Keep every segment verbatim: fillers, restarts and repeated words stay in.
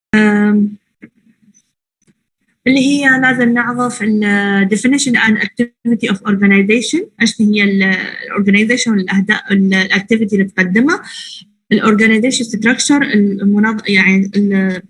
اللي هي لازم نعرف ال definition and activity of organization. ايش هي ال organization والاهداف الاكتيفيتي اللي تقدمها. ال organization structure المنظم يعني ال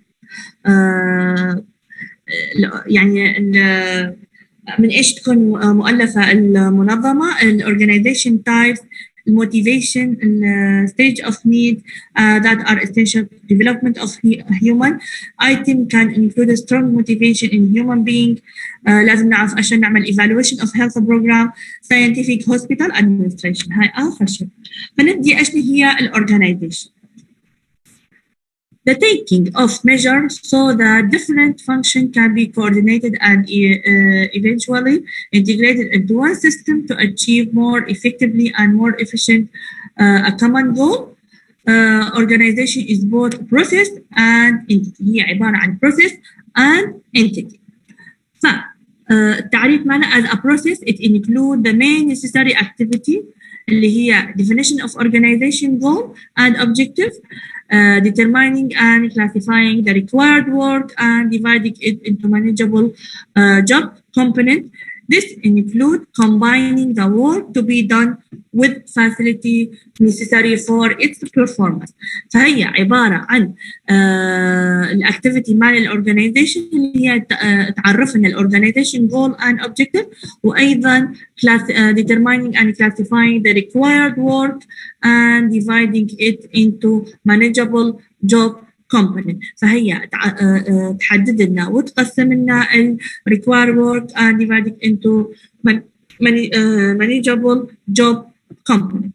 يعني ال من ايش تكون مؤلفه المنظمه. ال organization types, motivation, stage of need uh, that are essential to development of human. Item can include a strong motivation in human being. Uh, لازم نعرف عشان نعمل evaluation of health program, scientific hospital administration. هاي آخر شيء. فنبدي ايش هي ال organization. The taking of measures so that different functions can be coordinated and uh, eventually integrated into one system to achieve more effectively and more efficient uh, a common goal. Uh, organization is both process and entity. هي عبارة عن process and entity. فالتعريف معنا as a process it includes the main necessary activity اللي هي definition of organization goal and objective. Uh, determining and classifying the required work and dividing it into manageable uh, job component. This includes combining the work to be done with facility necessary for its performance. فهي عبارة عن الاكتيفيتي مع الاورجنايزيشن اللي هي تعرفنا الاورجنايزيشن goal and objective وأيضا class, uh, determining and classifying the required work and dividing it into manageable job component. فهي تحدد لنا وتقسم لنا ال required work and divide it into manageable job component.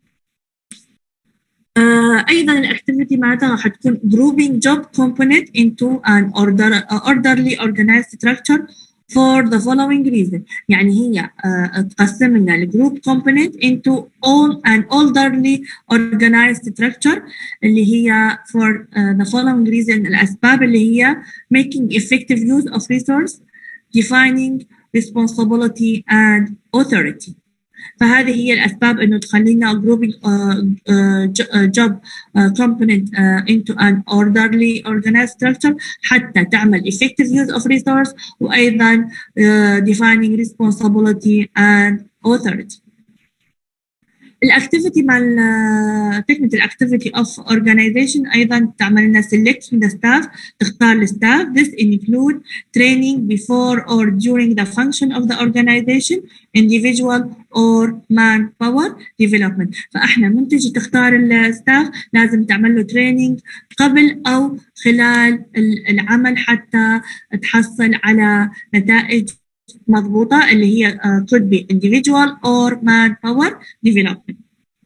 uh, أيضا الأكتيفيتي معناتها راح تكون grouping job component into an order, uh, orderly organized structure for the following reason. يعني هي uh, تقسم لنا الجروب component into all an orderly organized structure اللي هي for uh, the following reason. الأسباب اللي هي making effective use of resource, defining responsibility and authority. فهذه هي الأسباب إنه تخلينا grouping uh, uh, job uh, component uh, into an orderly organized structure حتى تعمل effective use of resource وأيضا uh, defining responsibility and authority. الأكتيفيتي مع technical activity of organization أيضا تعمل لنا selecting the staff تختار الستاف. This include training before or during the function of the organization, individual or manpower development. فإحنا من تجي تختار الستاف لازم تعمل له training قبل أو خلال العمل حتى تحصل على نتائج مضبوطة اللي هي uh, could be individual or manpower development.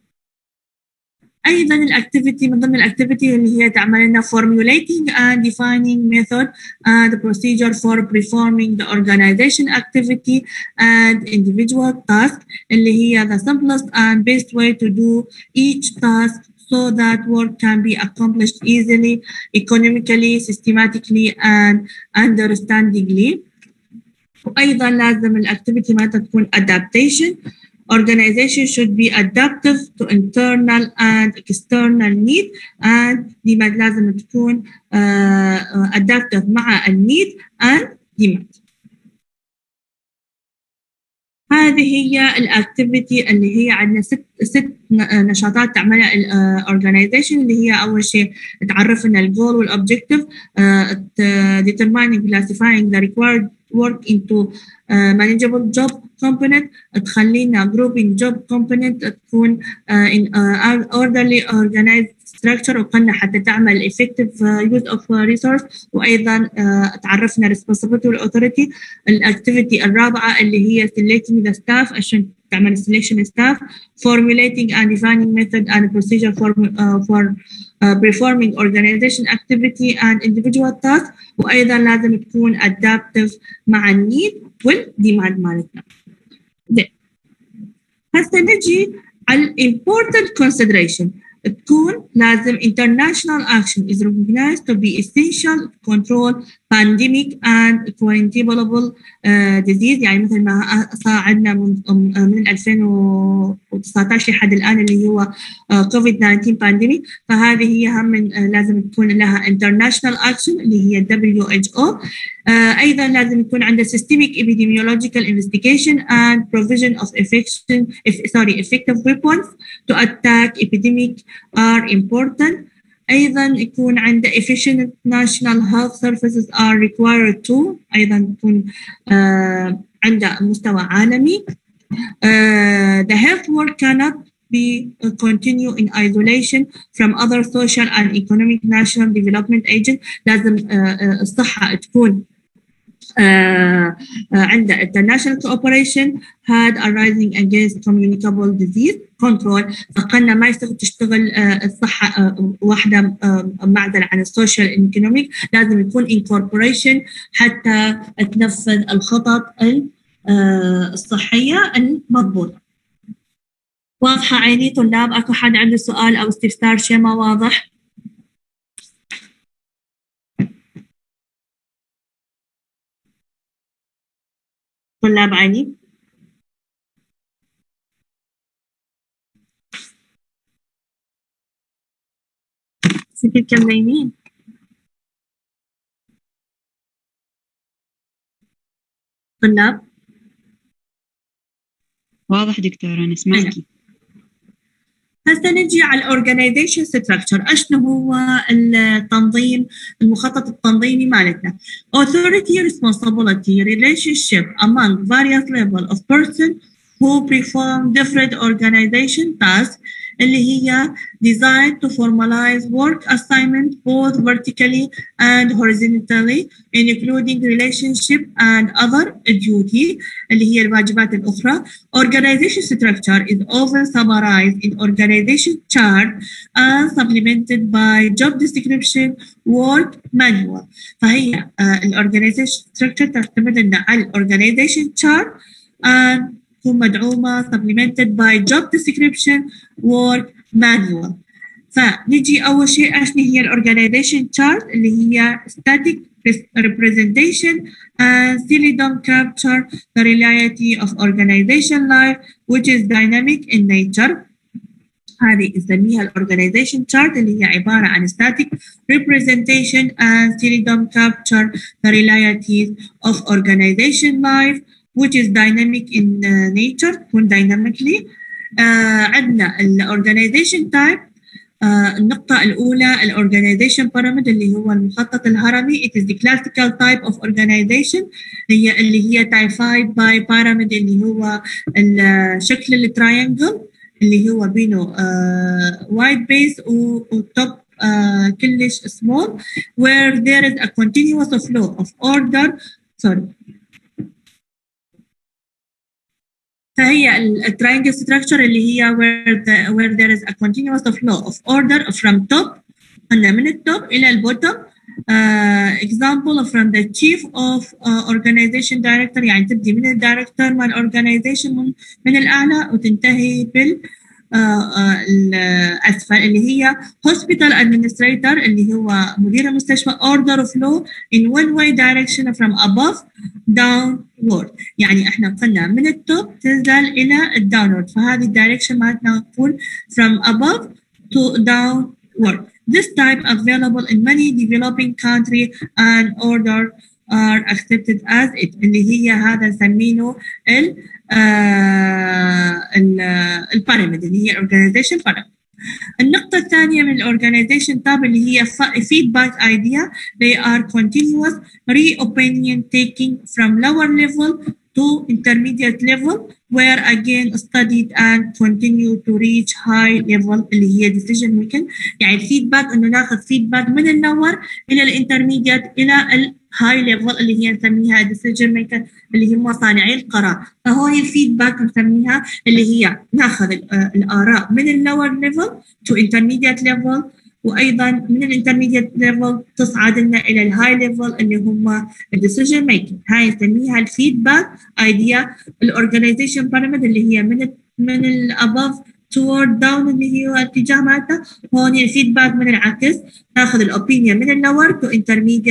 أيضا الأكتيفيتي من ضمن الأكتيفيتي اللي هي تعمل لنا formulating and defining method and procedure for performing the organization activity and individual task اللي هي the simplest and best way to do each task so that work can be accomplished easily, economically, systematically and understandingly. وأيضا لازم الأكتيفيتي مالتها تكون adaptation. Organization should be adaptive to internal and external need and demand. لازم تكون uh, adaptive مع النيد and demand. هذه هي الأكتيفيتي اللي هي عندنا ست ست نشاطات تعملها الأورجنايزيشن اللي هي أول شيء تعرفنا الجول والأوبجيكتيف uh, determining classifying the required work into uh, manageable job component. تخلينا grouping job component تكون uh, in uh, orderly organized structure وقلنا حتى تعمل effective uh, use of uh, resource وأيضا uh, تعرفنا responsibility والauthority. الأكتيفيتي الرابعة اللي هي selecting the staff عشان تعمل selection staff, formulating and defining method and procedure for uh, for uh, performing organization activity and individual tasks وأيضا لازم تكون adaptive مع النيد والديماند مالتنا. هسه نجي على important consideration. تكون لازم international action is recognized to be essential to control pandemic and preventable uh, disease. يعني مثل ما صار عندنا من, من ألفين وتسعة عشر لحد الآن اللي هو كوفيد تسعة عشر pandemic. فهذه هي هم من uh, لازم تكون لها international action اللي هي دبليو إتش أو. uh, أيضا لازم يكون عندنا systemic epidemiological investigation and provision of effection, if, sorry, effective weapons to attack epidemic are important. أيضا يكون عنده efficient national health services are required to. أيضا يكون uh, عنده مستوى عالمي. uh, the health work cannot be uh, continue in isolation from other social and economic national development agents. لازم uh, uh, الصحة تكون Uh, uh, عند international cooperation had arising against communicable disease control. فقلنا ما يستطيع تشتغل uh, الصحة uh, واحدة uh, معزل عن السوشيال ايكونوميك، لازم يكون incorporation حتى تنفذ الخطط uh, الصحية المضبوطة. واضحة عيني طلاب؟ أكو حد عنده سؤال أو استفسار شيء ما واضح؟ طلاب عيني؟ سكت كملينين. طلاب؟ واضح دكتورة نسمعكي. هسه نجي على الاورجنايزيشن ستراكشر. اشنو هو التنظيم، المخطط التنظيمي مالتنا؟ authority responsibility relationship among various level of person who perform different organization tasks اللي هي designed to formalize work assignment both vertically and horizontally including relationship and other duty اللي هي الواجبات الأخرى. Organization structure is often summarized in organization chart and supplemented by job description work manual. فهي uh, الorganization structure تعتمد على الorganization chart and تكون مدعومة supplemented by job description work manual. فنجي أول شيء أشني هي الorganization chart اللي هي static representation and stylism capture the reality of organization life which is dynamic in nature. هذه نسميها الorganization chart اللي هي عبارة عن static representation and stylism capture the realities of organization life which is dynamic in uh, nature. تكون dynamically. uh, عندنا ال organization type. uh, النقطة الأولى ال organization pyramid اللي هو المخطط الهرمي. It is the classical type of organization هي اللي هي typified by pyramid اللي هو الشكل التراينجل اللي هو بينه uh, wide base و top uh, كلش small where there is a continuous flow of order. sorry فهي التراينجل ستراكشر اللي هي where, the, where there is a continuous flow of order from top قلنا من التوب إلى البوتوم. uh, example from the chief of uh, organization director يعني تبدي من الدايركتور مال organization من, من الأعلى وتنتهي بال uh, uh, الأسفل اللي هي hospital administrator اللي هو مدير المستشفى order flow in one way direction from above downward. يعني احنا قلنا من التوب تنزل الى الداونورد فهذه الدايركشن مالتنا تكون from above to downward. This type available in many developing countries and order are accepted as it اللي هي هذا نسميه ال البيراميد اللي هي organization pyramid. النقطة الثانية من الorganization tab اللي هي feedback idea. They are continuous re-opinion taking from lower level to intermediate level where again studied and continue to reach high level اللي هي decision making. يعني feedback إنه ناخذ feedback من الlower إلى الانترميديت إلى الهاي ليفل اللي هي نسميها decision maker اللي هم صانعي القرار. فهاي الفيدباك نسميها اللي هي ناخذ الآراء من اللور ليفل to intermediate level وأيضا من الانترميديت ليفل تصعد لنا إلى الهاي ليفل اللي هم decision making. هاي نسميها الفيدباك ايديا. الأورجنايزيشن بيراميد اللي هي من من الابove toward down اللي هو اتجاه مالته. هون الفيدباك من العكس ناخذ الأوبينيون من اللور to intermediate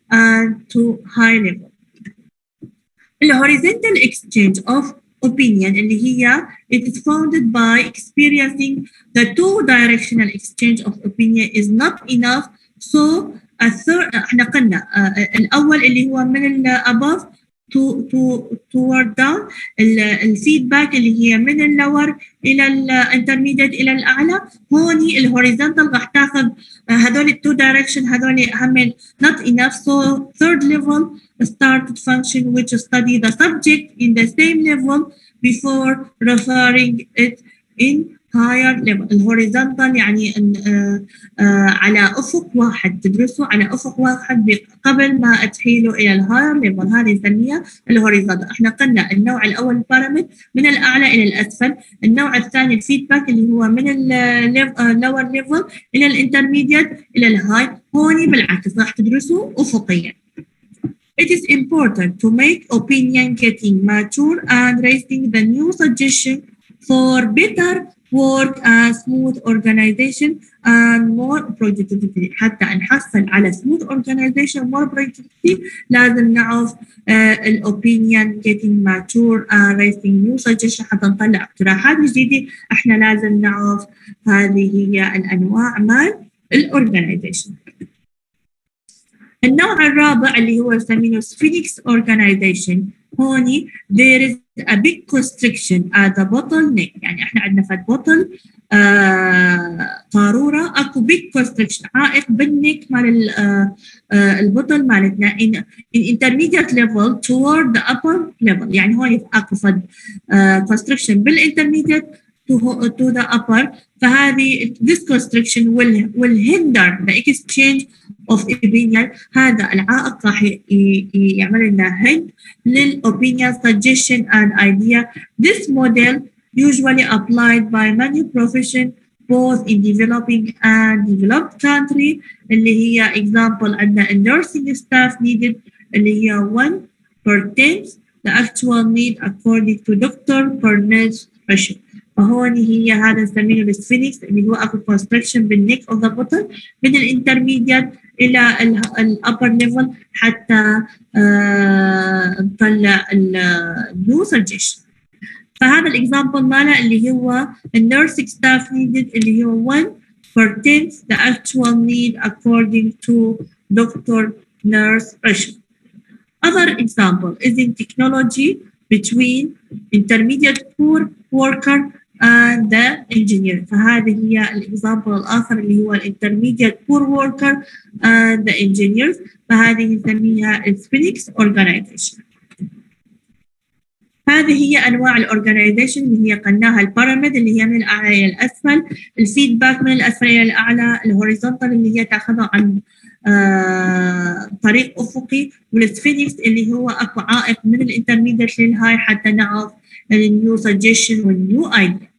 and to high level. The horizontal exchange of opinion اللي هي it is founded by experiencing the two directional exchange of opinion is not enough, so a third احنا قلنا uh, الأول اللي هو من ال above to to toward down الفيدباك اللي هي من اللور إلى الانترميديت إلى الأعلى. هوني الهوريزونتال راح تاخذ هذول التو دايركشن هذول هم not enough, so third level started function which study the subject in the same level before referring it in higher level. الهوريزونتال يعني آه آه على افق واحد تدرسه على افق واحد قبل ما تحيله الى الهاير ليفل، هذه نسميها الهوريزونتال. احنا قلنا النوع الاول البارامتر من الاعلى الى الاسفل، النوع الثاني الفيدباك اللي هو من اللور ليفل الى الانترميديت الى الهاي. هوني بالعكس راح تدرسه افقيا. It is important to make opinion getting mature and raising the new suggestion for better work and smooth organization and more productivity. حتى نحصل على smooth organization more productivity لازم نعرف uh, الopinion getting mature and raising new suggestion حتى نطلع اقتراحات جديدة. احنا لازم نعرف هذه هي الأنواع مال الorganization. النوع الرابع اللي هو يسمونه Phoenix organization. هوني there is a big constriction at the bottleneck، يعني احنا عندنا فد بطل آه قارورة اكو big constriction عائق بالنك مال البطل مالتنا in, in intermediate level toward the upper level. يعني هون اكو فد آه constriction بالintermediate to, to the upper، فهذه this constriction will, will hinder the exchange of opinion. هذا العائق راح يعمل لنا هند للopinion suggestion and idea. This model usually applied by many professions both in developing and developed country. اللي هي example عندنا nursing staff needed اللي هي one per tenth the actual need according to doctor per nurse ratio. فهون هي هذا نسميه السفينكس اللي هو اكو constriction بالنك of the bottle من الانترميديت الى الابر ليفل حتى نطلع النيو سجشن. فهذا الاكزامبل ماله اللي هو النيرسينج ستاف نيدد اللي هو one per tenth the actual need according to doctor nurse ratio. Other example is in technology between intermediate poor worker and the engineer. فهذه هي الإكزامبل الآخر اللي هو intermediate poor worker and the engineers. فهذه نسميها Phoenix organization. هذه هي أنواع الأورجنايزيشن اللي هي قلناها البيراميد اللي هي من الأعلى إلى الأسفل، الفيدباك من الأسفل إلى الأعلى، الهوريزونتال اللي هي تأخذها عن آه طريق أفقي، والسفينكس اللي هو أكو عائق من الانترميديت للهاي حتى نعرف النيو سجشن والنيو ايديا.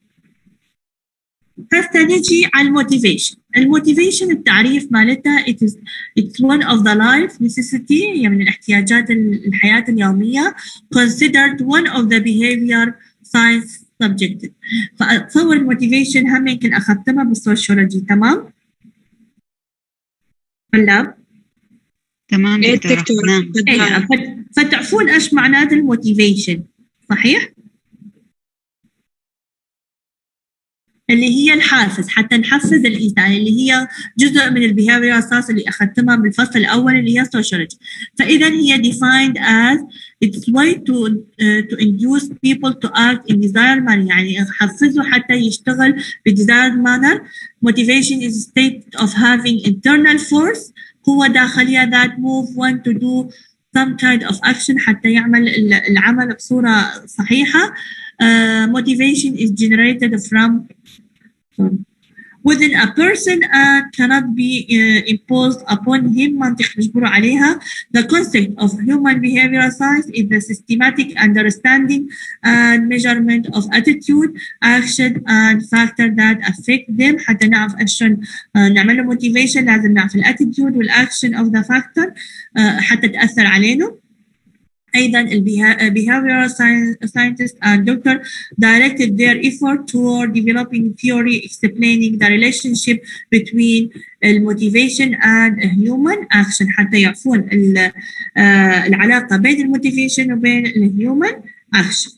هسه نجي على الموتيفيشن. الموتيفيشن التعريف مالتها it is it's one of the life necessity، هي من الاحتياجات الحياة اليومية، considered one of the behavior science subject. فأتصور الموتيفيشن هم يمكن أخذتها بالسوشيولوجي. تمام؟ طلاب؟ تمام دكتورة. نعم. إيه فتعرفون ايش معنات الموتيفيشن، صحيح؟ اللي هي الحافز، حتى نحفز الانسان، اللي هي جزء من البيهافير اساس اللي اخذتها بالفصل الاول اللي هي سوشيولوجي. فاذا هي defined as its way to uh, to induce people to act in desired manner، يعني يحفزه حتى يشتغل ب desired manner. Motivation is a state of having internal force، قوة داخلية that move one to do some kind of action حتى يعمل العمل بصورة صحيحة. Uh, motivation is generated from within a person and cannot be uh, imposed upon him. منطق نجبره عليها. The concept of human behavioral science is the systematic understanding and measurement of attitude, action and factor that affect them. حتى نعرف أشون uh, نعمل motivation لازم نعرف attitude والaction of the factor uh, حتى تأثر علينا. أيضا ال behavioral scientists and doctors directed their effort toward developing theory explaining the relationship between motivation and human action حتى يعرفون العلاقة بين الموتيفيشن وبين الهيومن action.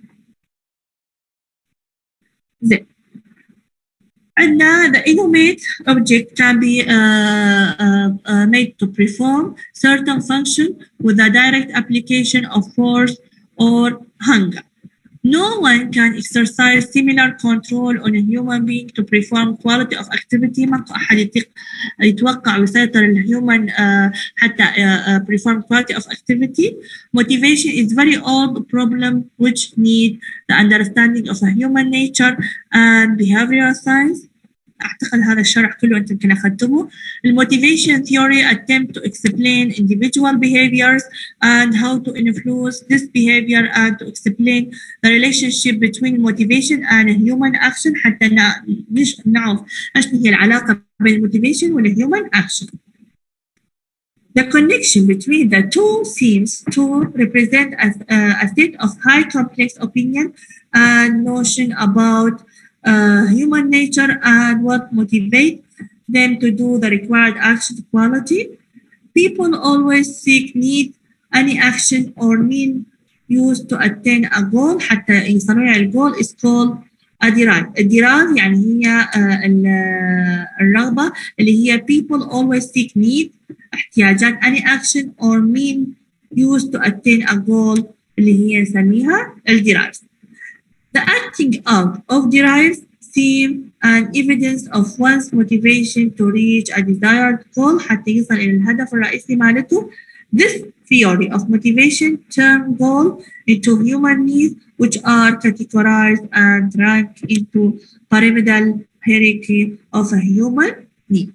زين. عندنا the inanimate object can be uh, uh, uh, made to perform certain function with a direct application of force or hunger. No one can exercise similar control on a human being to perform quality of activity. ما أحد يتوقع ويسيطر الهيومن uh, حتى uh, uh, perform quality of activity. Motivation is very old problem which need the understanding of a human nature and behavioral science. أعتقد هذا الشرح كله أنتم يمكن أخذتوه. The motivation theory attempt to explain individual behaviors and how to influence this behavior and to explain the relationship between motivation and human action حتى نعرف إيش هي العلاقة بين motivation وال human action. The connection between the two seems to represent a, uh, a state of high complex opinion and notion about Uh, human nature and what motivates them to do the required action quality. People always seek need any action or mean used to attain a goal حتى يصنعوا الجول is called a drive. الدرايف يعني هي uh, الرغبة اللي هي people always seek need احتياجات any action or mean used to attain a goal اللي هي نسميها الدرايف. The acting out of drives seem an evidence of one's motivation to reach a desired goal حتى يصل إلى الهدف الرئيسي مالته. This theory of motivation turn goal into human needs which are categorized and ranked into pyramidal hierarchy of a human need.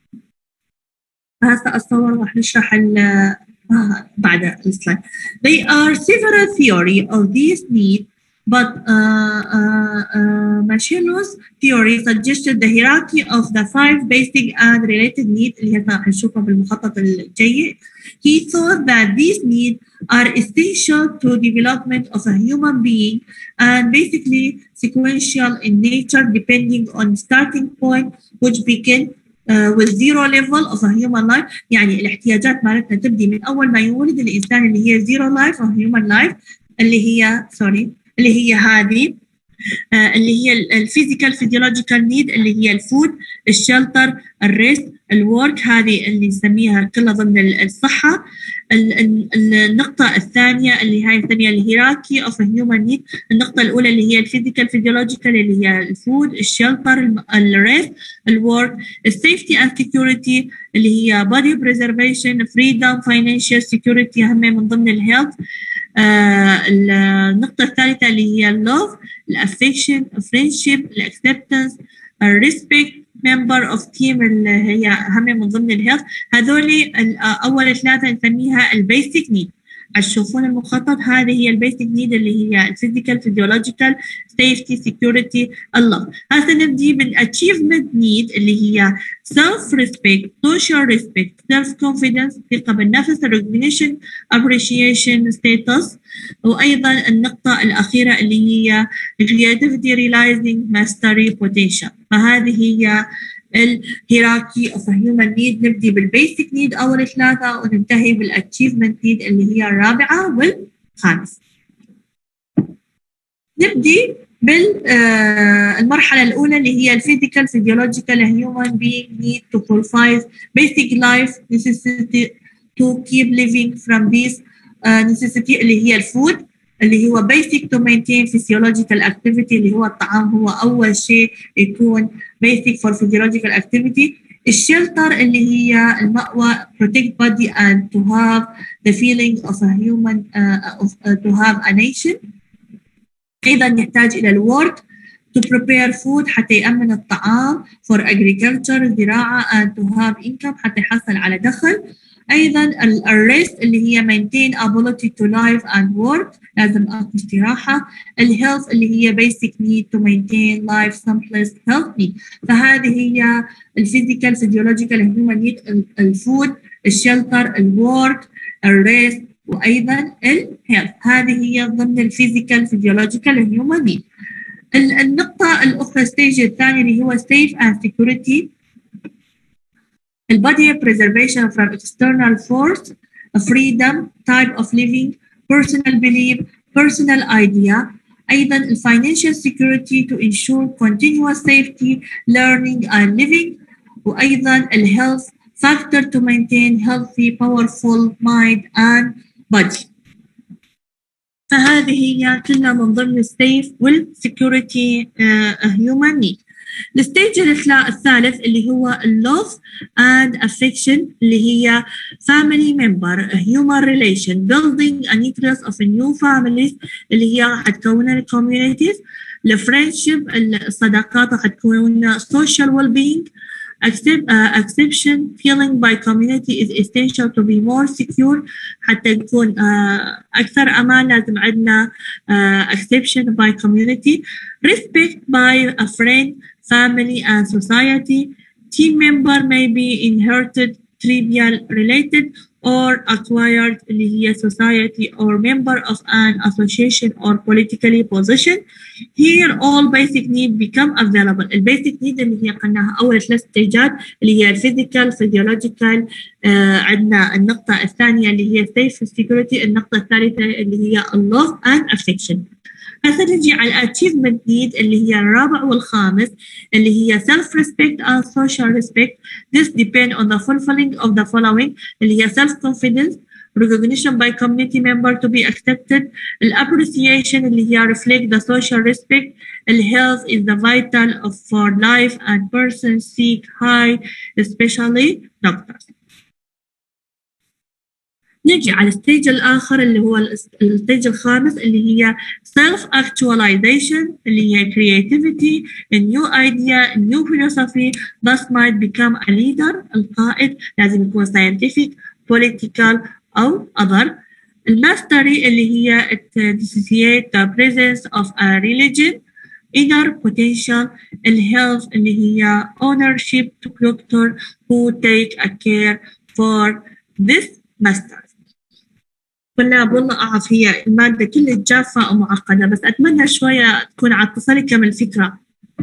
هسه أتصور راح نشرح ال بعد السلايد. There are several theories of these needs. But uh, uh, uh, Marshall's theory suggested the hierarchy of the five basic and related needs اللي هسه راح نشوفها بالمخطط الجاي. He thought that these needs are essential to development of a human being and basically sequential in nature depending on starting point which begin uh, with zero level of a human life. يعني الاحتياجات مالتنا تبدي من أول ما يولد الإنسان اللي هي zero life of human life اللي هي sorry اللي هي هذه آه اللي هي الفيزيكال فيزيولوجيكال نيد اللي هي الفود الشلتر الريست الورك هذه اللي نسميها كلها ضمن الصحة. النقطة الثانية اللي هاي نسميها الهيراركي اوف هيومن نيد. النقطة الأولى اللي هي الفيزيكال فيزيولوجيكال اللي هي الفود الشلتر الريست الورك السيفتي اند سكيورتي اللي هي بودي بريزرفيشن فريدم فاينانشال سكيورتي هم من ضمن الهيلث. آه النقطة الثالثة اللي هي اللوف الافكشن الفريندشيب الاكسبتنس الريسبكت ممبر اوف تيم اللي هي هم من ضمن الهيلث. هذول اول ثلاثة نسميها البيسك نيد. تشوفون المخطط هذه هي البيسك نيد اللي هي الفيزيكال فيزيولوجيكال سيفتي سكيورتي اللوف. هسه نبدي بالاتشيفمنت نيد اللي هي سيلف ريسبكت سوشيال ريسبكت سيلف كونفيدنس ثقة بالنفس ريكوجنيشن ابريشيشن ستاتس. وايضا النقطة الأخيرة اللي هي creativity realizing mastery potential. فهذه هي الهيراركي اوف هيومن نيد. نبدي بالبيسك نيد اول ثلاثه وننتهي بالاتشيفمنت نيد اللي هي الرابعه والخامسه. نبدي بالمرحله الاولى اللي هي الفيزيكال فيزيولوجيكال هيومن بينج نيد تو fulfill basic life necessity to keep living from this uh, necessity اللي هي الفود اللي هو basic to maintain physiological activity اللي هو الطعام هو أول شيء يكون basic for physiological activity. الشلتر اللي هي المأوى protect body and to have the feeling of a human uh, of, uh, to have a nation. أيضا يحتاج إلى الwork to prepare food حتى يأمن الطعام for agriculture زراعة and to have income حتى يحصل على دخل. أيضا الريست اللي هي maintain ability to live and work لازم أكون استراحة. الهيلث اللي هي basic need to maintain life simplest health need. فهذه هي الفيزيكال فيزيولوجيكال هيومن نيد الفود الشلتر الورك الريست وأيضا الهيلث. هذه هي ضمن الفيزيكال فيزيولوجيكال هيومن نيد. النقطة الأخرى الستيج الثاني اللي هو safe and security. البودي preservation from external force, freedom, type of living, personal belief, personal idea. أيضا ال financial security to ensure continuous safety, learning and living. وأيضا ال health factor to maintain healthy, powerful mind and body. فهذه هي كلها من ضمن السيف والسكيورتي هيومن نيد. الستيج الثالث اللي هو love and affection اللي هي family member human relation building a nucleus of new families اللي هي راح تكون الكوميونيتيز. الفريندشيب الصداقات راح تكون social well-being. Accept, uh, acception feeling by community is essential to be more secure. حتى نكون uh, أكثر أمان لازم عندنا uh, acception by community. Respect by a friend, family and society. Team member may be inherited, trivial, related or acquired اللي هي society or member of an association or politically position. Here all basic needs become available. البيسك نيد اللي هي قلناها أول ثلاث ستيجات اللي هي الفيزيكال فيزيولوجيكال. آه عندنا النقطة الثانية اللي هي safe security. النقطة الثالثة اللي هي love and affection. هسه نجي على الاتشيفمنت نيد اللي هي الرابع والخامس اللي هي self respect and social respect. This depend on the fulfilling of the following اللي هي self confidence, recognition by community member to be accepted, appreciation اللي هي reflect the social respect, health is the vital of for life and person seek high especially doctors. نجي على الستيج الآخر اللي هو الستيج الخامس اللي هي self actualization اللي هي creativity, a new idea, a new philosophy thus might become a leader. القائد لازم يكون scientific, political أو other. الماستري اللي هي dissociate the presence of a religion, inner potential. الhealth اللي هي ownership to doctor who take a care for this master. طلاب والله أعرف هي المادة كلها جافة ومعقدة بس أتمنى شوية تكون عطفة كم الفكرة.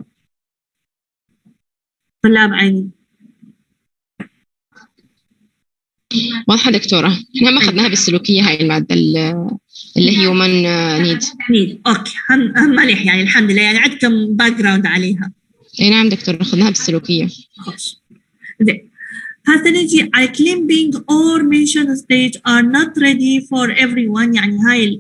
طلاب عيني واضحة دكتورة. احنا ما أخذناها بالسلوكية هاي المادة اللي هي human need. نيد أوكي هم هم مليح يعني الحمد لله يعني عندكم باك جراوند عليها. أي نعم دكتورة أخذناها بالسلوكية. خوش زين. هسه نجي على climbing or mention stage are not ready for everyone. يعني هاي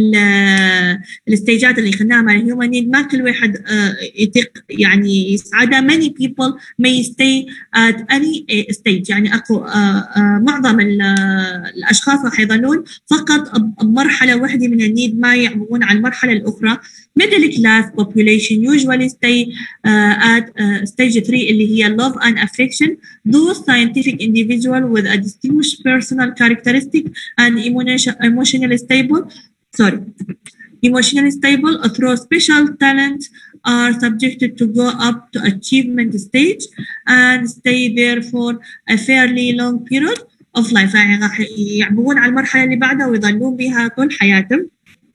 الستيجات اللي خدناها مع الهيومن نيد ما كل واحد يطيق يعني يسعدها. many people may stay at any stage. يعني اكو معظم الاشخاص راح يظلون فقط بمرحله واحده من النيد ما يعبرون عن المرحله الاخرى. middle class population usually stay uh, at uh, stage three اللي هي love and affection. Those scientific individual with a distinguished personal characteristic and emotionally stable, sorry, emotionally stable through special talent are subjected to go up to achievement stage and stay there for a fairly long period of life. يعني راح يعبرون على المرحلة اللي بعدها ويظلون بها طول حياتهم.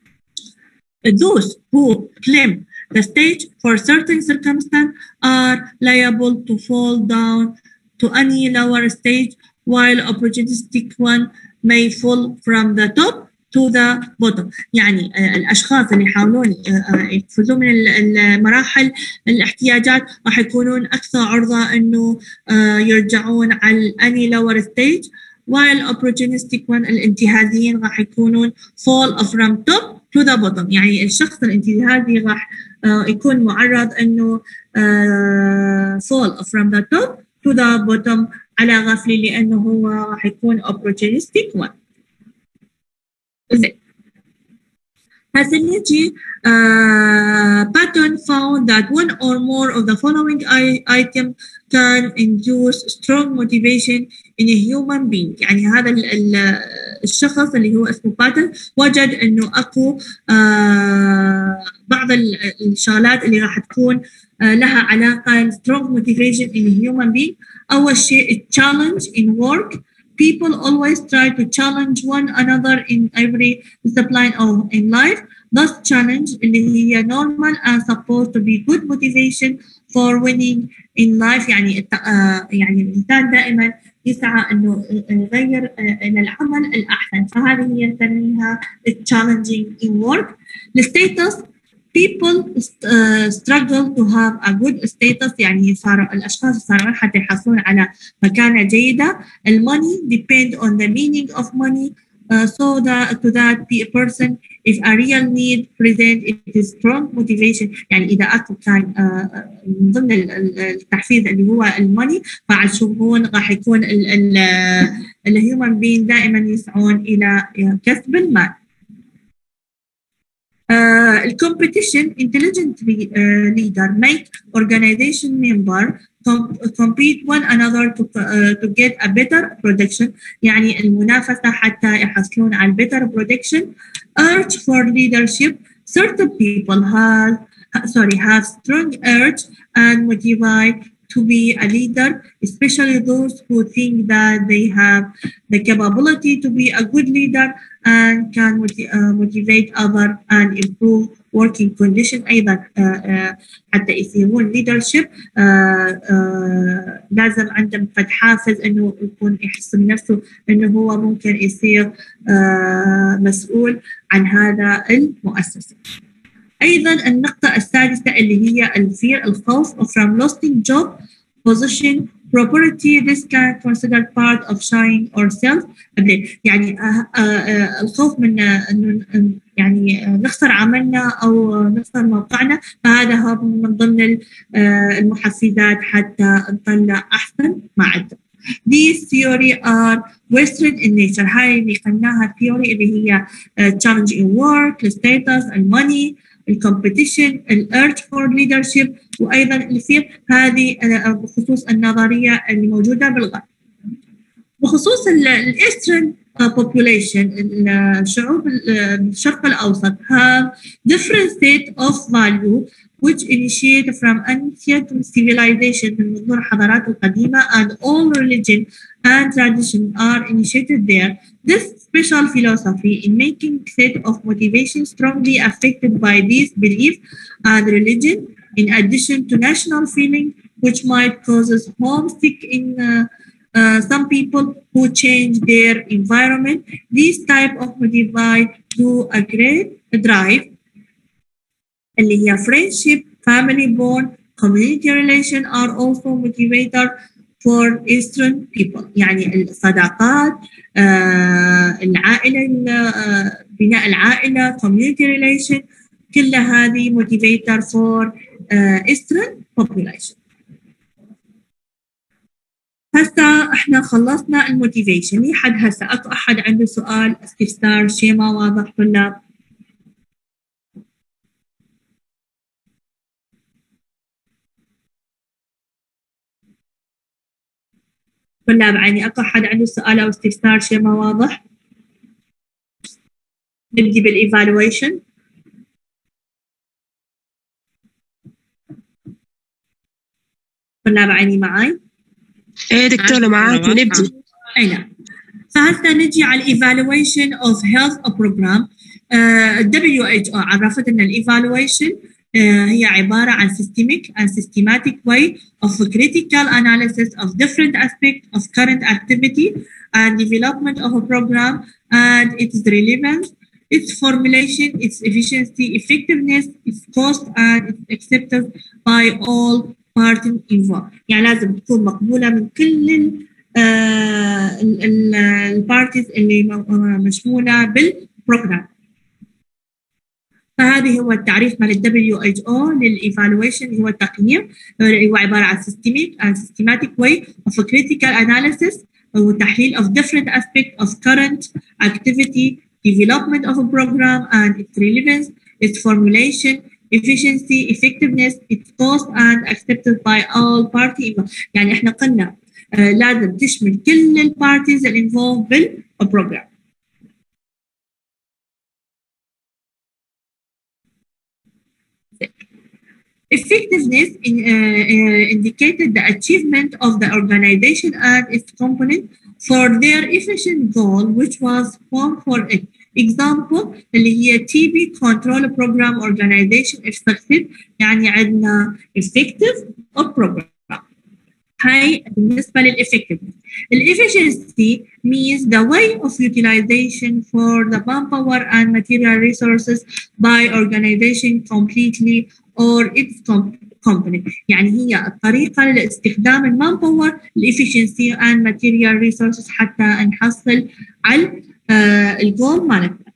Those who claim the stage for certain circumstances are liable to fall down to any lower stage, while opportunistic one may fall from the top to the bottom. يعني الأشخاص اللي يحاولون يقفزون من المراحل الاحتياجات راح يكونون أكثر عرضة إنه يرجعون على any lower stage, while opportunistic one الانتهازيين راح يكونون fall from top to the bottom. يعني الشخص الانتهازي راح يكون معرض إنه fall from the top to the bottom على غفلة لأنه هو راح يكون opportunistic one. زين. هسه نجي uh, pattern found that one or more of the following item can induce strong motivation in a human being. يعني هذا ال ال الشخص اللي هو اسمه باتن وجد انه اكو uh, بعض الشغلات اللي راح تكون uh, لها علاقة strong motivation in a human being. أول شيء challenge in work, People always try to challenge one another in every discipline of in life. Thus challenge اللي هي normal and supposed to be good motivation for winning in life. يعني الت... آه يعني الإنسان دائما يسعى إنه يغير إلى العمل الأحسن. فهذه هي نسميها challenging in work. الستاتس people uh, struggle to have a good status. يعني صار الأشخاص يصارعون حتى يحصلون على مكانة جيدة. المونey depend on the meaning of money. Uh, so that to that be a person if a real need present it is strong motivation. يعني إذا أكو كان uh, من ضمن التحفيز اللي هو الموني فعشان راح يكون الهيومن بين دائما يسعون إلى كسب المال. Uh, competition intelligent uh, leader make organization member com compete one another to uh, to get a better production. يعني المنافسة حتى يحصلون على better production. Urge for leadership. Certain people have sorry have strong urge and motivate to be a leader, especially those who think that they have the capability to be a good leader and can uh, motivate others and improve working condition. أيضا uh, uh, حتى يصيرون leadership uh, uh, لازم عندهم قد حافز إنه يكون يحس بنفسه إنه هو ممكن يصير uh, مسؤول عن هذا المؤسسة. أيضا النقطة السادسة اللي هي الفير الخوف from losing job, position, property. This can consider part of showing ourselves. يعني آه آه الخوف من إنه يعني نخسر عملنا أو نخسر موقعنا فهذا هو من ضمن المحفزات حتى نطلع أحسن ما عندنا. These theory are Western in nature. هاي اللي قلناها theory اللي هي uh, challenge in work, status, money, الكومبيتيشن، الارج فور ليدرشيب، وايضا الفير. هذه بخصوص النظريه اللي موجوده بالغرب. بخصوص الايسترن population الشعوب الشرق الاوسط have different set of value which initiate from ancient civilization من منظور الحضارات القديمة and all religion and tradition are initiated there. This special philosophy in making set of motivation strongly affected by these beliefs and religion in addition to national feeling which might cause homesick in uh, uh, some people who change their environment. These type of motivate to a great drive اللي هي friendship, family bond, community relation are also motivator for Eastern people. يعني الصداقات، آه، العائلة، آه، بناء العائلة، community relation، كل هذه motivator for آه، Eastern population. هسه احنا خلصنا الموتيفيشن. لحد هسه اكو احد عنده سؤال، استفسار، شيء ما واضح طلاب؟ طلاب يعني اكو احد عنده سؤال او استفسار، شيء ما واضح؟ نبدي بالايفالويشن. طلاب عيني معي؟ ايه دكتورة معاك نبدي. اي نعم. فهسه نجي على الايفالويشن اوف هيلث بروجرام. الدبليو اتش او عرفت ان الايفالويشن هي عبارة عن systemic and systematic way of critical analysis of different aspects of current activity and development of a program and its relevance, its formulation, its efficiency, effectiveness, its cost, and its acceptance by all parties involved. يعني لازم تكون مقبولة من كل البارتيز اللي مشمولة بالبروجرام. فهذه هو التعريف مال ال دبليو اتش او للإيفالويشن، هو التقييم، هو عبارة عن systemic and systematic way of critical analysis وتحليل of different aspects of current activity, development of a program and its relevance, its formulation, efficiency, effectiveness, its cost and accepted by all parties. يعني احنا قلنا آه لازم تشمل كل البارتيز اللي involved بالبروجرام. Effectiveness in, uh, uh, indicated the achievement of the organization and its component for their efficient goal which was formed for it. Example اللي هي تي بي control program organization if succeed يعني عندنا effective of program. هاي بالنسبة للeffectiveness. Efficiency means the way of utilization for the manpower and material resources by organization completely or its component. يعني هي الطريقة لاستخدام المانباور الefficiency and material resources حتى نحصل على الجول مالتنا.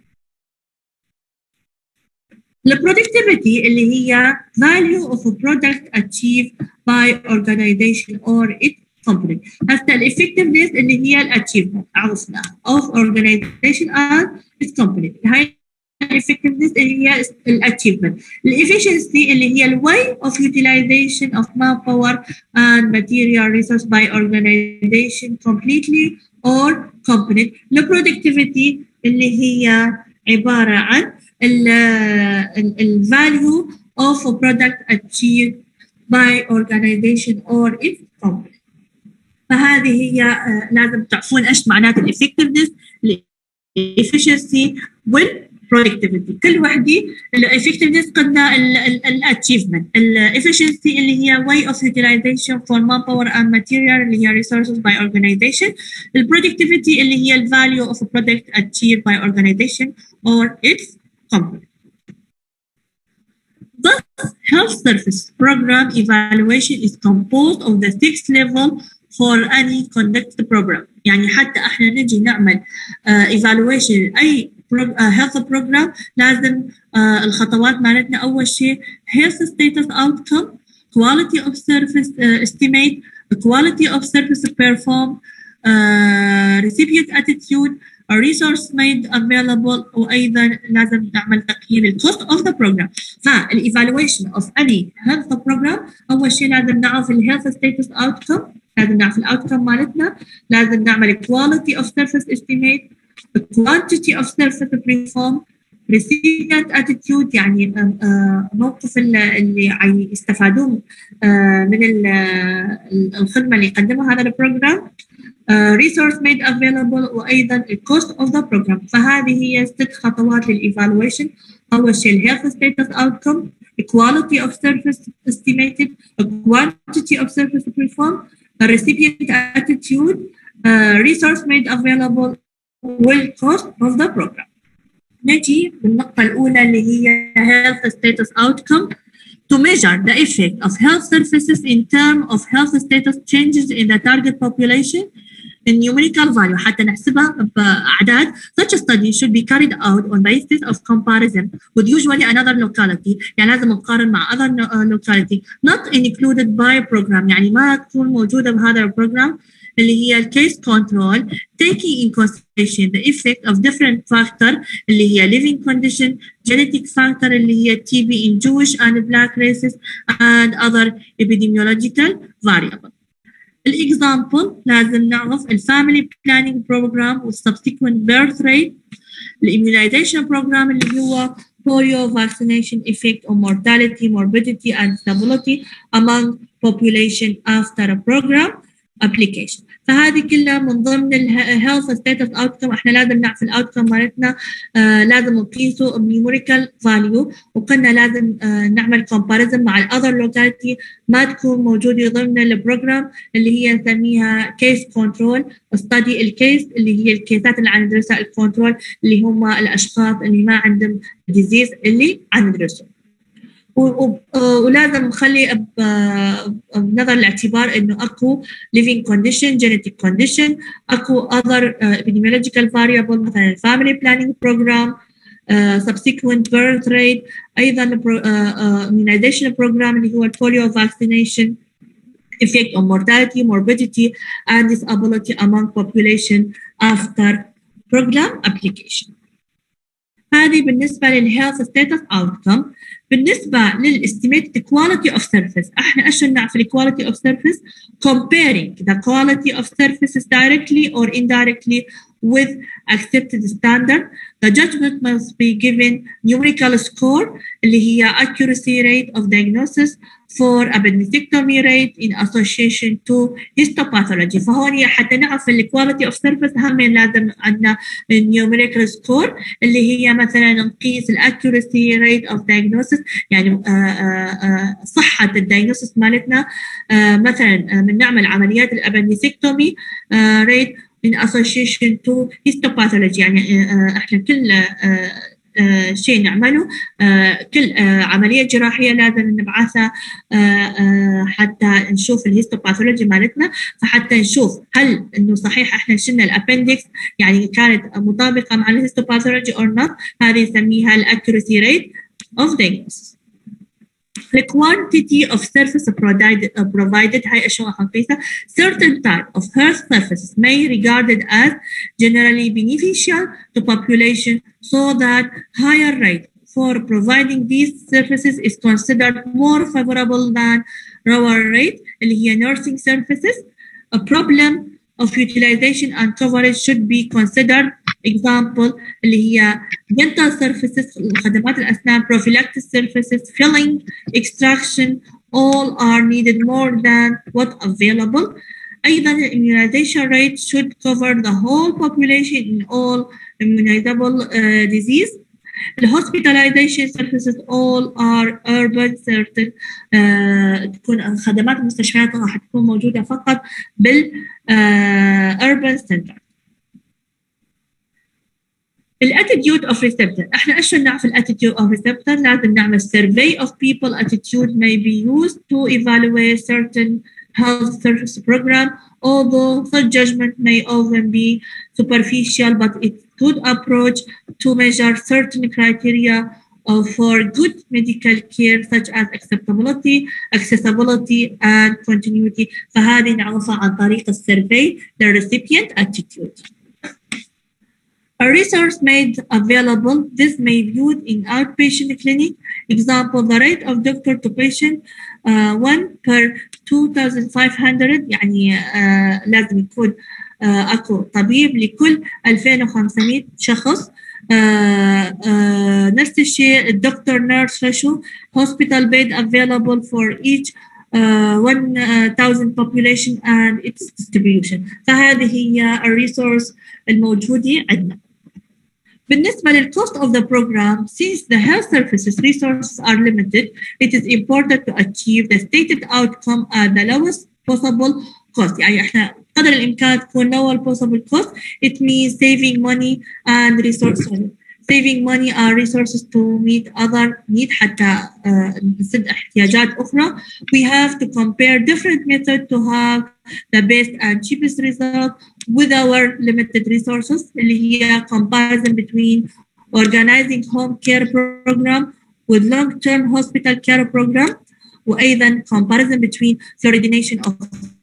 البرودكتيفيتي اللي هي value of a product achieved by organization or its component. هسه الeffectiveness اللي هي الاتشيفمنت عرفناها of organization and its component. هاي الeffectiveness اللي هي الاتشيفمنت. الefficiency اللي هي ال way of utilization of manpower and material resource by organization completely or component. البرودكتيفيتي اللي هي عبارة عن ال value of a product achieved by organization or its company. فهذه هي لازم تعرفون ايش معنات ال effectiveness ال efficiency وال productivity. كل وحدة ال effectiveness قلنا ال achievement. ال efficiency اللي هي way of utilization for manpower and material اللي هي resources by organization. ال productivity اللي هي ال value of a product achieved by organization or its company. Thus, health service program evaluation is composed of the six level for any conducted program. يعني حتى احنا نجي نعمل uh, evaluation أي uh, health program لازم uh, الخطوات مالتنا أول شيء health status outcome, quality of service uh, estimate, quality of service performed, uh, recipient attitude, a resource made available وأيضا لازم نعمل تقييم ال cost of the program. فال evaluation of any health program أول شيء لازم نعرف ال health status outcome، لازم نعرف ال outcome مالتنا، لازم نعمل quality of service estimate، quantity of service performed، recipient attitude يعني موقف اللي يستفادون من الخدمة اللي يقدمها هذا البروجرام، Uh, resource made available وأيضا the cost of the program. فهذه هي ست خطوات للإيفالويشن. أول شيء health status outcome, quality of service estimated, quantity of service performed, recipient attitude, uh, resource made available وال cost of the program. نجي بالنقطة الأولى اللي هي health status outcome. To measure the effect of health services in terms of health status changes in the target population in numerical value حتى نحسبها بأعداد. Such a study should be carried out on basis of comparison with usually another locality. يعني لازم نقارن مع other locality not included by program يعني ما تكون موجودة بهذا البروجرام اللي هي case control taking in consideration the effect of different factor اللي هي living condition, genetic factor اللي هي T B in Jewish and black races and other epidemiological variables. الإكزامبل لازم نعرف الفاميلي بلانينج بروجرام والسبسيكوينت بيرث ريت، الإميونيزيشن بروجرام اللي هو polio vaccination effect on mortality, morbidity and stability among population after a program application. فهذه كلها من ضمن الهيلث ستاتس اوتكم. احنا لازم نعرف الاوتكم مالتنا آه لازم نقيسه بنيوميريكال فاليو، وقلنا لازم آه نعمل كومباريزن مع الاذر لوكاليتي ما تكون موجوده ضمن البروجرام اللي هي نسميها كيس كنترول ستدي. الكيس اللي هي الكيسات اللي عم ندرسها، الكنترول اللي هم الاشخاص اللي ما عندهم ديزيز اللي عم ندرسه. ولازم نخلي بنظر الاعتبار انه اكو living condition, genetic condition، اكو other uh, epidemiological variable مثلا family planning program، uh, subsequent birth rate، ايضا uh, uh, immunization program اللي هو polio vaccination effect on mortality, morbidity and disability among population after program application. هذه بالنسبة للhealth status outcome. بالنسبة للestimated quality of service، احنا ايش نعرف الquality of service؟ comparing the quality of services directly or indirectly with accepted standard. The judgment must be given numerical score اللي هي accuracy rate of diagnosis for appendectomy rate in association to histopathology. فهون حتى نعرف ال quality of service هم لازم عندنا numerical score اللي هي مثلا نقيس ال accuracy rate of diagnosis، يعني آآ آآ صحة الديagnosis مالتنا. مثلا من نعمل عمليات الابندكتومي rate in association to histopathology، يعني احنا كل شيء نعمله كل عملية جراحية لازم نبعثها حتى نشوف الهيستوباثولوجي مالتنا، فحتى نشوف هل انه صحيح احنا شلنا الابندكس يعني كانت مطابقة مع الهيستوباثولوجي or not. هذه نسميها الاكيورسي ريت of diagnosis. The quantity of surface provided, uh, provided هاي أشياء حقيقة. Certain type of health surfaces may be regarded as generally beneficial to population, so that higher rate for providing these surfaces is considered more favorable than lower rate اللي هي nursing surfaces. A problem of utilization and coverage should be considered. Example اللي هي dental surfaces خدمات الأسنان, prophylactic surfaces, filling, extraction, all are needed more than what available. أيضا immunization rate should cover the whole population in all immunizable uh, disease. The hospitalization services all are urban certain uh, تكون خدمات المستشفيات راح تكون موجودة فقط بال uh, urban center. الاتيتيود اوف ريسبتور، احنا ايش نعرف الاتيتيود اوف ريسبتور؟ لازم نعمل survey of people. Attitude may be used to evaluate certain health service program, although such judgment may often be superficial, but it's good approach to measure certain criteria of for good medical care such as acceptability, accessibility and continuity. فهذه نعرفها عن طريق السيرفي the recipient attitude. A resource made available, this may be viewed in outpatient clinic. Example, the rate of doctor to patient uh, one per two thousand five hundred، يعني uh, لازم يكون uh, أكو طبيب لكل ألفين وخمسمائة شخص. uh, uh, نفس الشيء الدكتور نيرس ريشيو hospital bed available for each uh, one thousand population and its distribution. فهذه هي الريسورس الموجودة عندنا. بالنسبة للcost of the program, since the health services resources are limited, it is important to achieve the stated outcome at the lowest possible cost. يعني احنا قدر الإمكان تكون lower possible cost. It means saving money and resources. Saving money and resources to meet other needs حتى نسد uh, احتياجات أخرى. We have to compare different methods to have the best and cheapest result with our limited resources اللي هي comparison between organizing home care program with long-term hospital care program، وأيضا comparison between fluoridation of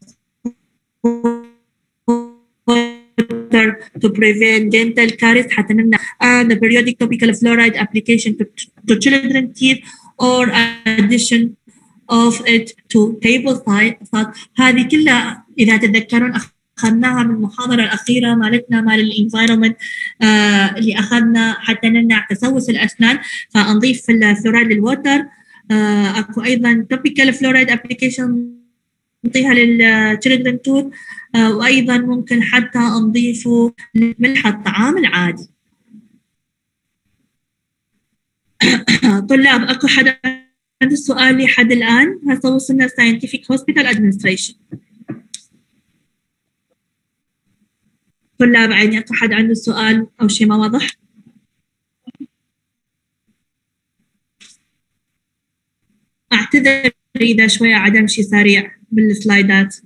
to prevent dental caries حتى نمنع and the periodic topical fluoride application to, to children teeth or addition of it to table salt. هذه كلها إذا تتذكرون أخذناها من المحاضرة الأخيرة مالتنا مال الانفايرمنت آه اللي أخذنا حتى نمنع تسوس الأسنان، فنضيف الفلورايد للوتر. آه أكو أيضا topical fluoride application نعطيها للchildren tooth، آه وأيضا ممكن حتى نضيفه لملح الطعام العادي. طلاب أكو حدا عنده السؤال لحد الآن؟ هسه وصلنا scientific hospital administration. طلاب عيني أكو حد عنده سؤال أو شيء ما واضح؟ أعتذر إذا شوية عدم شيء سريع بالسلايدات.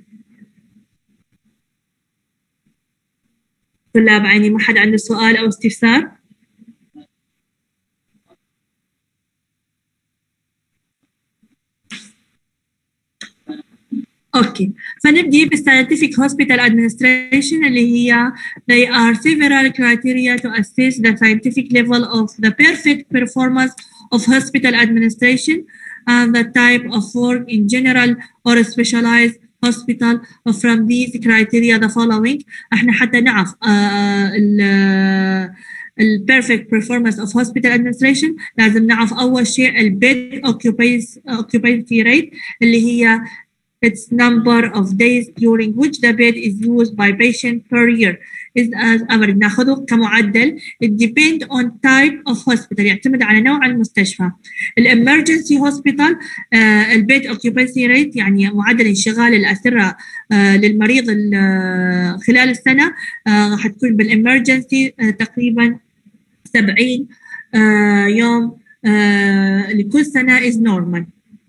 طلاب عيني ما حد عنده سؤال أو استفسار؟ اوكي، فنبدي بالساينتفك هوسبيتال ادمنستريشن اللي هي they are several criteria to assess the scientific level of the perfect performance of hospital administration and the type of work in general or specialized hospital from these criteria the following. احنا حتى نعرف ال ال perfect performance of hospital administration لازم نعرف أول شيء ال bed occupancy rate اللي هي its number of days during which the bed is used by patient per year. is as average ناخذه كمعدل. It depends on type of hospital يعتمد على نوع المستشفى. الامرجنسي هوسبيتال البيد occupancy rate يعني معدل انشغال الأسرة uh, للمريض uh, خلال السنة راح uh, تكون بالامرجنسي uh, تقريبا سبعين uh, يوم uh, لكل سنة is normal.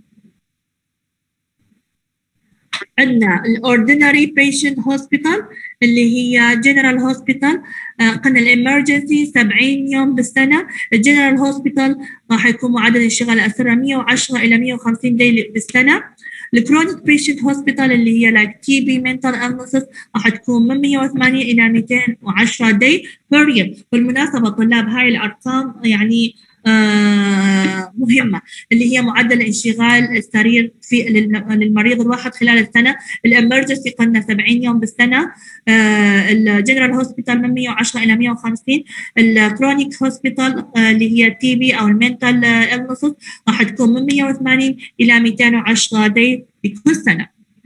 عندنا الاوردينري بيشنت هوسبيتال اللي هي جنرال هوسبيتال قلنا الامرجنسي سبعين يوم بالسنه. الجنرال هوسبيتال راح يكون معدل انشغال الاسره مية وعشرة الى مية وخمسين دي بالسنه. الكرونيك بيشنت هوسبيتال اللي هي لايك تي بي منتال انلسيس راح تكون من مية وثمانية الى مئتين وعشرة دي بير يير. بالمناسبه طلاب هاي الارقام يعني آه مهمة اللي هي معدل انشغال السرير في للمريض الواحد خلال السنة. الامرجنسي قلنا سبعين يوم بالسنة. آه الجنرال هوسبيتال من مية وعشرة إلى مية وخمسين. الكرونيك هوسبيتال آه اللي هي تي بي أو المنتال إلنسز راح تكون من مية وثمانين إلى مئتين وعشرة دي بكل سنة.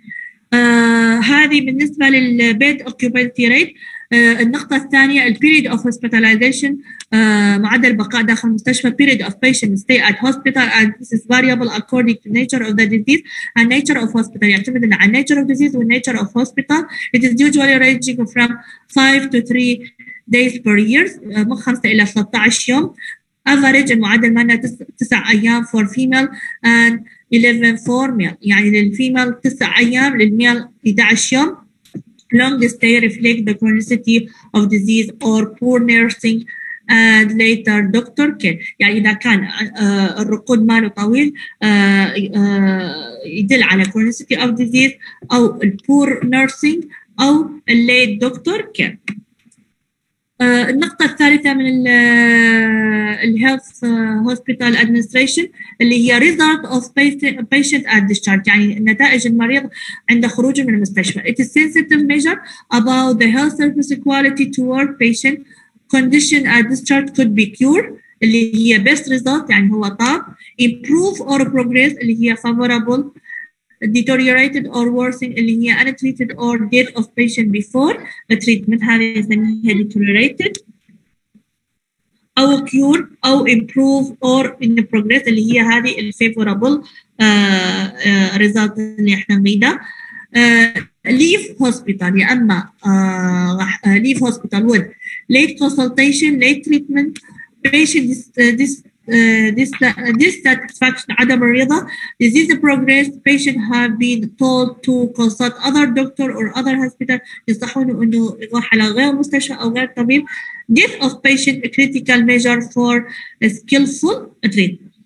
آه هذه بالنسبة للبيد occupancy rate. آه النقطة الثانية ال period of hospitalization آه معدل البقاء داخل المستشفى. period of patient stay at hospital and this is variable according to nature of the disease and nature of hospital. يعتمد على nature of disease و nature of hospital. It is usually ranging from five to three days per year آه من خمسة إلى ثلاثة عشر يوم. average المعدل مالنا تسع أيام for female and eleven for male. يعني للفيميل تسع أيام للميل أحد عشر يوم. long stay reflect the chronicity of disease or poor nursing and later doctor care. يعني إذا كان آه الرقود ماله طويل آه آه يدل على chronicity of disease أو poor nursing أو late doctor care. آه النقطة الثالثة من الهيلث هوسبيتال ادمنستريشن اللي هي result of patient at discharge يعني نتائج المريض عند خروجه من المستشفى. It is sensitive measure about the health service quality toward patient condition at discharge could be cure اللي هي best result يعني هو طاب. improve or progress اللي هي favorable. deteriorated or worsening اللي هي untreated or death of patient before the treatment هذه نسميها deteriorated. أو cure أو improve or in progress اللي هي هذه ال favorable uh, uh, result اللي احنا نريدها. uh, leave hospital يا أما uh, uh, leave hospital with late consultation late treatment patient dis, uh, dis, Uh, this uh, dissatisfaction عدم الرضا. disease progress patient have been told to consult other doctor or other hospital ينصحونه انه يروح على غير مستشفى او غير طبيب. death of patient a critical measure for skillful treatment.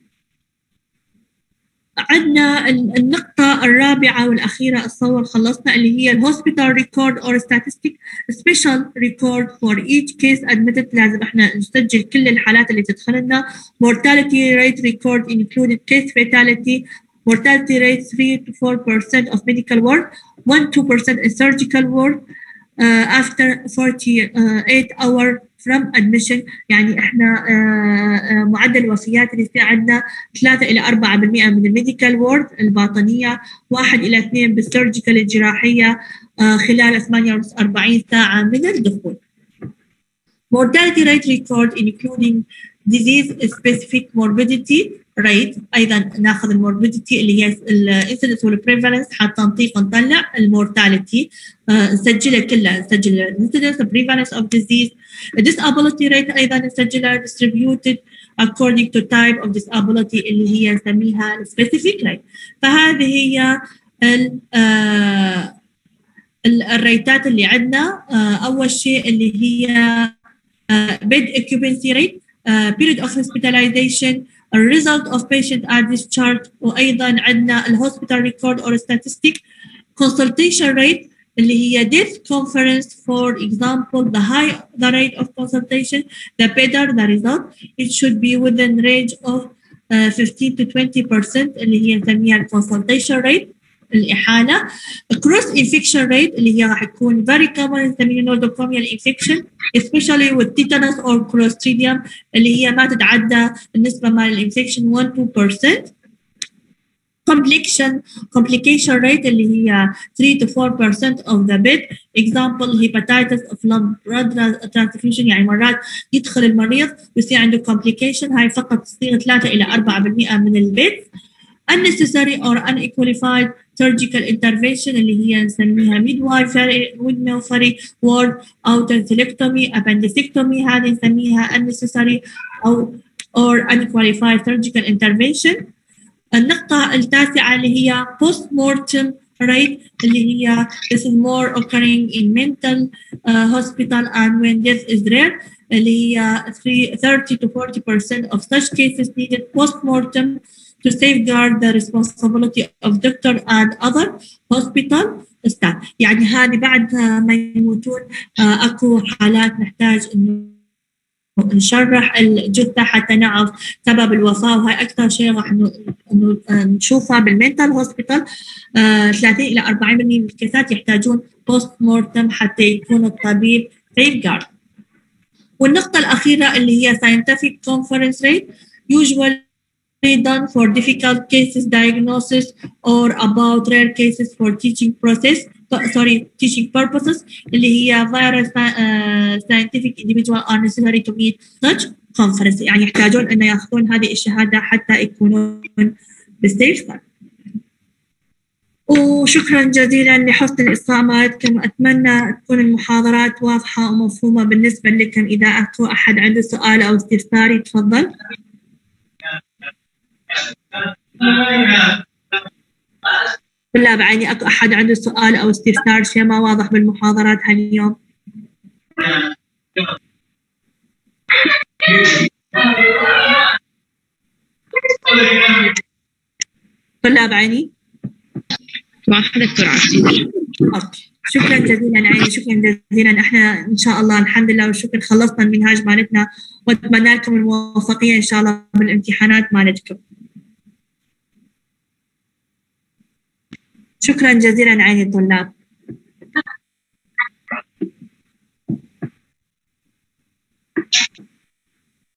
عندنا النقطة الرابعة والأخيرة الصور خلصنا اللي هي الهوسبيتال ريكورد or statistic special record for each case admitted. لازم احنا نسجل كل الحالات اللي تدخل لنا. mortality rate record included case fatality mortality rate three to four percent of medical ward one to two percent in surgical ward uh, after forty-eight hour from admission. يعني احنا آه معدل الوفيات اللي في عندنا ثلاثة إلى أربعة بالمئة من الميديكال وورد الباطنية واحد إلى اثنين بالسيرجيكال الجراحية آه خلال ثمانية وأربعين ساعة من الدخول. mortality rate record including disease specific morbidity rate. أيضا ناخذ الموربيديتي اللي هي الانسيدنس والبريفالنس حتى نطيق نطلع المورتاليتي آه نسجلها كلها. نسجل الانسيدنس prevalence of disease. disability rate أيضا نسجلها distributed according to type of disability اللي هي نسميها specific rate. فهذه هي ال آه الريتات اللي عندنا. آه أول شيء اللي هي آه bed occupancy rate uh, period of hospitalization a result of patient at discharge وأيضا عندنا الhospital record or statistic. consultation rate اللي هي death conference for example the higher the rate of consultation the better the result. it should be within range of uh, fifteen to twenty percent اللي هي نسميها consultation rate. الإحالة. cross infection rate اللي هي راح تكون very common نسميه nosocomial infection especially with tetanus or clostridium اللي هي ما تتعدى النسبة مال الانفكشن one to two percent. complication complication rate اللي هي three to four percent of the bed. example hepatitis of blood transfusion يعني مرات يدخل المريض ويصير عنده complication هاي فقط تصير ثلاثة إلى أربعة بالمئة من البيت. unnecessary or unqualified surgical intervention اللي هي نسميها midwifery midwifery ward أو tonsillectomy appendectomy هذه نسميها unnecessary أو or unqualified surgical intervention. النقطة التاسعة اللي هي post mortem rate اللي هي this is more occurring in mental uh, hospital and when death is rare اللي هي thirty to forty percent of such cases needed post mortem to safeguard the responsibility of doctor and other hospital staff. يعني هذه بعد ما يموتون اكو حالات نحتاج انه نشرح الجثة حتى نعرف سبب الوفاة وهي أكثر شيء راح نشوفها بالمنتال هوسبيتال. ثلاثين إلى أربعين بالمئة من الكيسات يحتاجون بوست مورتم حتى يكون الطبيب سيف جارد. والنقطة الأخيرة اللي هي scientific conference rate usually done for difficult cases diagnosis or about rare cases for teaching process sorry teaching purposes اللي هي virus uh, scientific individual are necessary to meet such conference يعني يحتاجون أن يأخذون هذه الشهادة حتى يكونون بالسيف. وشكرا جزيلا لحسن استماعكم. أتمنى تكون المحاضرات واضحة ومفهومة بالنسبة لكم. إذا أكو أحد عنده سؤال أو استفسار يتفضل. بالله بعيني أكو أحد عنده سؤال أو استفسار شيء ما واضح بالمحاضرات هاليوم؟ بالله بعيني واحد دكتور عاصم. أوكي شكرا جزيلا عيني شكرا جزيلا. احنا ان شاء الله الحمد لله والشكر خلصنا المنهاج مالتنا واتمنى لكم الموفقيه ان شاء الله بالامتحانات مالتكم. شكرا جزيلا عيني الطلاب.